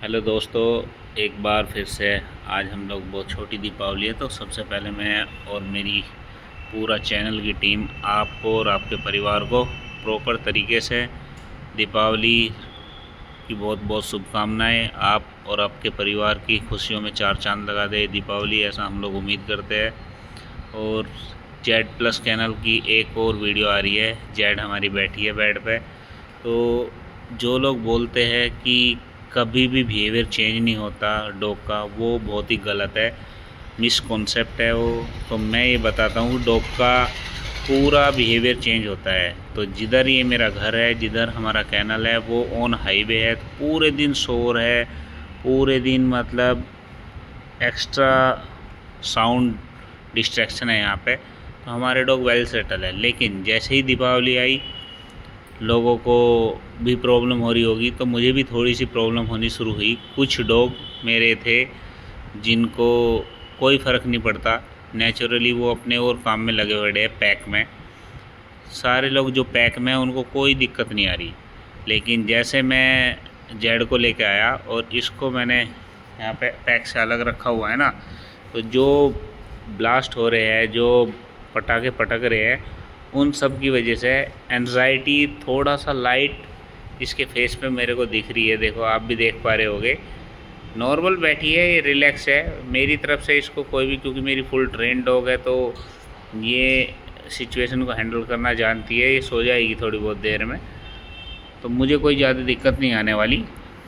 Hello दोस्तों, एक बार फिर से आज हम लोग बहुत छोटी दीपावली है तो सबसे पहले मैं और मेरी पूरा चैनल की टीम आपको और आपके परिवार को प्रॉपर तरीके से दीपावली की बहुत बहुत शुभकामनाएं। आप और आपके परिवार की खुशियों में चार चांद लगा दे दीपावली, ऐसा हम लोग उम्मीद करते हैं। और जेड प्लस चैनल की एक और वीडियो आ रही है। जेड हमारी बैठी है बेड पे, तो जो लोग बोलते हैं कि कभी भी बिहेवियर चेंज नहीं होता डॉग का, वो बहुत ही गलत है, मिसकॉन्सेप्ट है वो। तो मैं ये बताता हूँ, डॉग का पूरा बिहेवियर चेंज होता है। तो जिधर ये मेरा घर है, जिधर हमारा कैनल है, वो ऑन हाईवे है, तो पूरे दिन शोर है, पूरे दिन मतलब एक्स्ट्रा साउंड डिस्ट्रैक्शन है यहाँ पे। तो हमारे डॉग वेल सेटल है, लेकिन जैसे ही दीपावली आई लोगों को भी प्रॉब्लम हो रही होगी, तो मुझे भी थोड़ी सी प्रॉब्लम होनी शुरू हुई। कुछ डॉग मेरे थे जिनको कोई फ़र्क नहीं पड़ता, नेचुरली वो अपने और काम में लगे हुए हैं पैक में। सारे लोग जो पैक में उनको कोई दिक्कत नहीं आ रही, लेकिन जैसे मैं जेड को लेके आया और इसको मैंने यहाँ पे पैक से अलग रखा हुआ है ना, तो जो ब्लास्ट हो रहे हैं, जो पटाखे पटक रहे हैं, उन सब की वजह से एंजाइटी थोड़ा सा लाइट इसके फेस पे मेरे को दिख रही है। देखो, आप भी देख पा रहे होगे, नॉर्मल बैठी है, ये रिलैक्स है। मेरी तरफ से इसको कोई भी, क्योंकि मेरी फुल ट्रेन डॉग है, तो ये सिचुएशन को हैंडल करना जानती है, ये सो जाएगी थोड़ी बहुत देर में, तो मुझे कोई ज़्यादा दिक्कत नहीं आने वाली।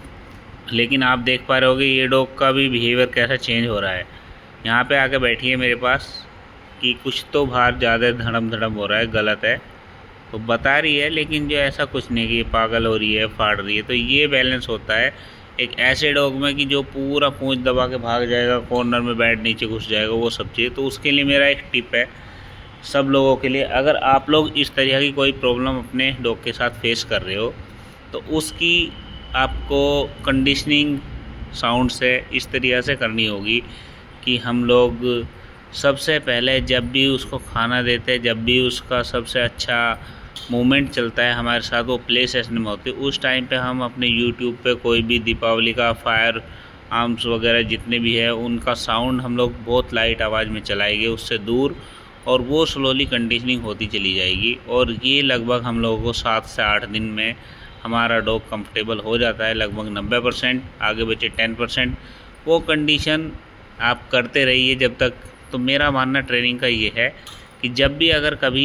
लेकिन आप देख पा रहे होगे ये डॉग का भी बिहेवियर कैसा चेंज हो रहा है। यहाँ पे आके बैठी है मेरे पास कि कुछ तो बाहर ज़्यादा धड़म धड़म हो रहा है, गलत है, तो बता रही है, लेकिन जो ऐसा कुछ नहीं कि पागल हो रही है, फाड़ रही है। तो ये बैलेंस होता है एक ऐसे डॉग में कि जो पूरा पूंछ दबा के भाग जाएगा, कॉर्नर में बैठ नीचे घुस जाएगा, वो सब चीज़। तो उसके लिए मेरा एक टिप है सब लोगों के लिए, अगर आप लोग इस तरह की कोई प्रॉब्लम अपने डॉग के साथ फेस कर रहे हो, तो उसकी आपको कंडीशनिंग साउंड से इस तरीक़े से करनी होगी कि हम लोग सबसे पहले जब भी उसको खाना देते हैं, जब भी उसका सबसे अच्छा मूवमेंट चलता है हमारे साथ, वो प्ले सेशन में होती है, उस टाइम पे हम अपने यूट्यूब पे कोई भी दीपावली का फायर आर्म्स वगैरह जितने भी है उनका साउंड हम लोग बहुत लाइट आवाज़ में चलाएंगे उससे दूर, और वो स्लोली कंडीशनिंग होती चली जाएगी। और ये लगभग हम लोगों को 7 से 8 दिन में हमारा डॉग कंफर्टेबल हो जाता है, लगभग 90%, आगे बचे 10%। वो कंडीशन आप करते रहिए जब तक। तो मेरा मानना ट्रेनिंग का ये है कि जब भी अगर कभी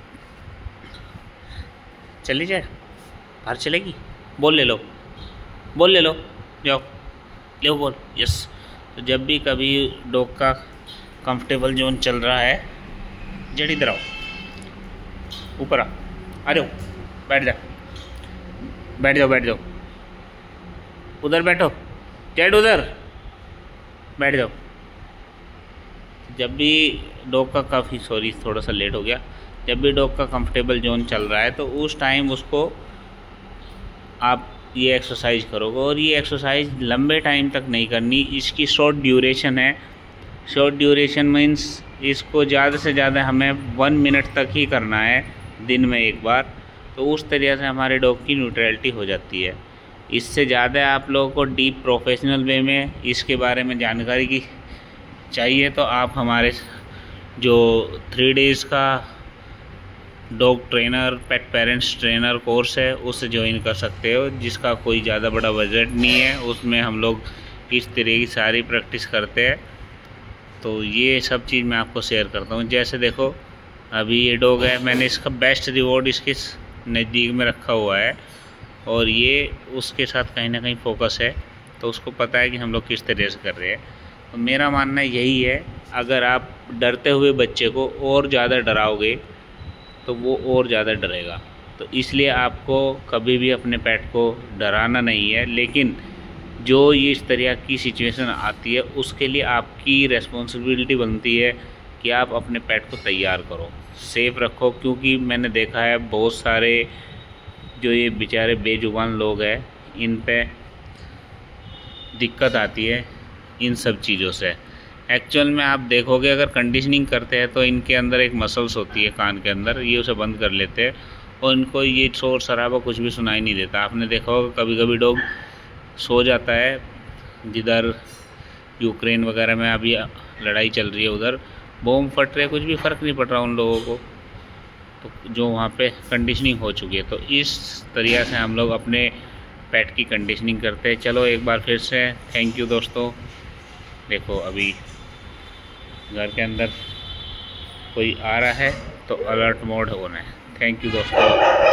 चली जाए, बाहर चलेगी, बोल ले लो, बोल ले लो, जाओ ले बोल, यस। तो जब भी कभी डॉग का कंफर्टेबल जोन चल रहा है, जड़ इधर आओ, ऊपर आ रहे हो, बैठ जा, बैठ जाओ, बैठ जाओ, उधर बैठो, जेड उधर बैठ जाओ। जब भी डॉग का काफ़ी थोड़ा सा लेट हो गया, जब भी डॉग का कंफर्टेबल जोन चल रहा है, तो उस टाइम उसको आप ये एक्सरसाइज करोगे। और ये एक्सरसाइज लंबे टाइम तक नहीं करनी, इसकी शॉर्ट ड्यूरेशन है। शॉर्ट ड्यूरेशन मीन्स इसको ज़्यादा से ज़्यादा हमें 1 मिनट तक ही करना है दिन में एक बार, तो उस तरीके से हमारे डॉग की न्यूट्रलिटी हो जाती है। इससे ज़्यादा आप लोगों को डीप प्रोफेशनल वे में इसके बारे में जानकारी की चाहिए, तो आप हमारे जो 3 डेज़ का dog trainer pet parents trainer course है उससे ज्वाइन कर सकते हो, जिसका कोई ज़्यादा बड़ा बजट नहीं है। उसमें हम लोग इस तरह की सारी प्रैक्टिस करते हैं। तो ये सब चीज़ मैं आपको शेयर करता हूँ। जैसे देखो, अभी ये डॉग है, मैंने इसका बेस्ट रिवॉर्ड इसके नज़दीक में रखा हुआ है, और ये उसके साथ कहीं ना कहीं फोकस है, तो उसको पता है कि हम लोग किस तरह से कर रहे हैं। तो मेरा मानना यही है, अगर आप डरते हुए बच्चे को और ज़्यादा डराओगे तो वो और ज़्यादा डरेगा। तो इसलिए आपको कभी भी अपने पेट को डराना नहीं है, लेकिन जो ये इस तरह की सिचुएशन आती है उसके लिए आपकी रेस्पॉन्सिबिलिटी बनती है कि आप अपने पेट को तैयार करो, सेफ रखो। क्योंकि मैंने देखा है बहुत सारे जो ये बेचारे बेजुबान लोग हैं, इन पे दिक्कत आती है इन सब चीज़ों से। एक्चुअल में आप देखोगे, अगर कंडीशनिंग करते हैं तो इनके अंदर एक मसल्स होती है कान के अंदर, ये उसे बंद कर लेते हैं और इनको ये शोर शराबा कुछ भी सुनाई नहीं देता। आपने देखा होगा कभी कभी डॉग सो जाता है जिधर यूक्रेन वगैरह में अभी लड़ाई चल रही है, उधर बॉम्ब फट रहे, कुछ भी फ़र्क नहीं पड़ रहा उन लोगों को, तो जो वहाँ पे कंडीशनिंग हो चुकी है। तो इस तरीक़े से हम लोग अपने पेट की कंडीशनिंग करते हैं। चलो एक बार फिर से थैंक यू दोस्तों। देखो अभी घर के अंदर कोई आ रहा है तो अलर्ट मोड होना है। थैंक यू दोस्तों।